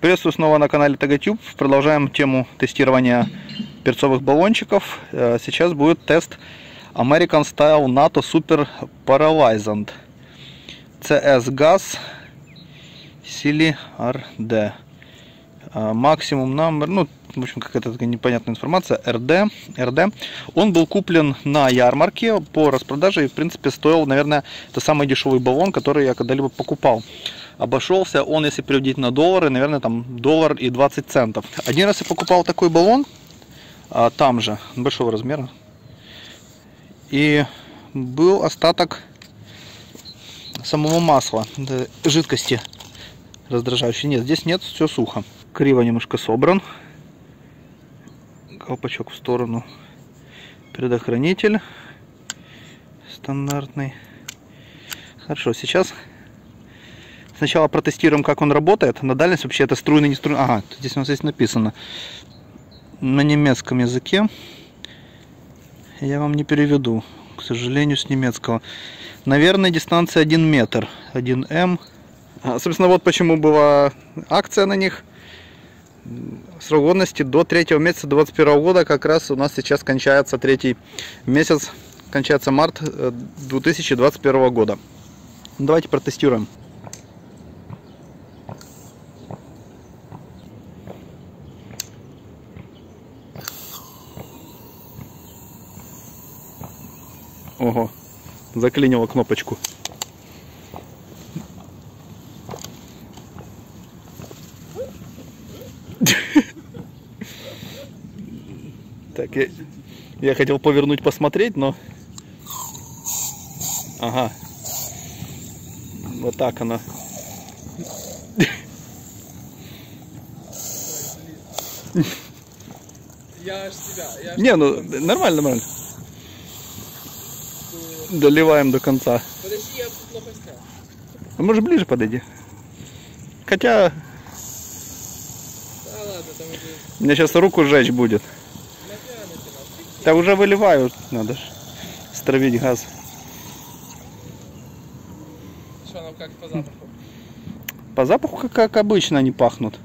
Приветствую снова на канале TGTube. Продолжаем тему тестирования перцовых баллончиков. Сейчас будет тест American Style NATO Super Paralyzed CS Gas Sili RD. Максимум номер, ну, в общем, какая-то такая непонятная информация, RD. Он был куплен на ярмарке по распродаже и, в принципе, стоил, наверное, это самый дешевый баллон, который я когда-либо покупал. Обошелся он, если переводить на доллары, наверное, там $1.20. Один раз я покупал такой баллон, там же, большого размера, и был остаток самого масла, жидкости раздражающей. Нет, здесь нет, все сухо. Криво немножко собран. Колпачок в сторону. Предохранитель стандартный. Хорошо, сейчас сначала протестируем, как он работает. На дальность вообще это струйный, не струйный. Ага, здесь у нас здесь написано на немецком языке. Я вам не переведу, к сожалению, с немецкого. Наверное, дистанция 1 метр. 1 М. Собственно, вот почему была акция на них. Срок годности до 3 месяца 2021 года. Как раз у нас сейчас кончается 3 месяц. Кончается март 2021 года. Давайте протестируем. Ого, заклинило кнопочку. Так, я хотел повернуть, посмотреть, но... Ага. Вот так она. Я аж себя. Не, ну нормально, нормально. Доливаем до конца. Подожди, я плохо снял. А может ближе подойди. Хотя... Да ладно, там уже... Мне сейчас руку сжечь будет. Да уже выливаю, надо же стравить газ. Что, ну как по запаху? По запаху, как обычно, они пахнут.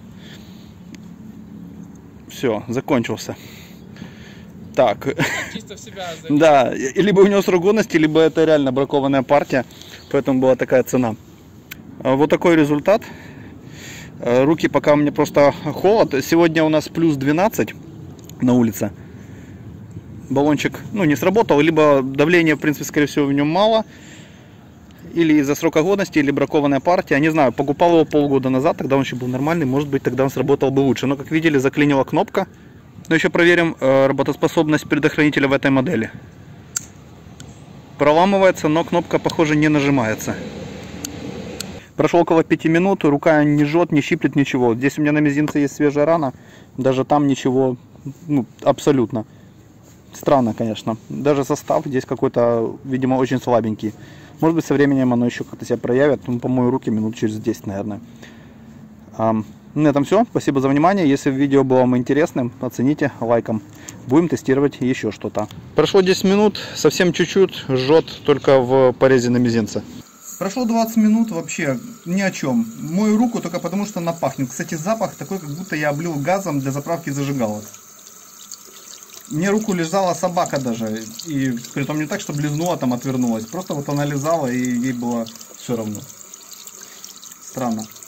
Все, закончился. Так. Чисто в себя. Да, либо у него срок годности, либо это реально бракованная партия, поэтому была такая цена. Вот такой результат. Руки пока у меня просто холод. Сегодня у нас плюс 12 на улице. Баллончик, ну, не сработал, либо давление, в принципе, скорее всего, в нем мало, или из-за срока годности, или бракованная партия. Не знаю, покупал его полгода назад, тогда он еще был нормальный, может быть, тогда он сработал бы лучше. Но, как видели, заклинила кнопка. Но еще проверим работоспособность предохранителя в этой модели. Проламывается, но кнопка, похоже, не нажимается. Прошло около 5 минут, рука не жжет, не щиплет ничего. Здесь у меня на мизинце есть свежая рана, даже там ничего, ну, абсолютно. Странно, конечно. Даже состав здесь какой-то, видимо, очень слабенький. Может быть, со временем оно еще как-то себя проявит. Ну, помою руки минут через 10, наверное. На этом все. Спасибо за внимание. Если видео было вам интересным, оцените лайком. Будем тестировать еще что-то. Прошло 10 минут, совсем чуть-чуть, жжет только в порезе на мизинце. Прошло 20 минут, вообще ни о чем. Мою руку только потому, что она пахнет. Кстати, запах такой, как будто я облил газом для заправки зажигалок. Мне руку лизала собака даже, и притом не так, что лизнула, там отвернулась. Просто вот она лизала, и ей было все равно. Странно.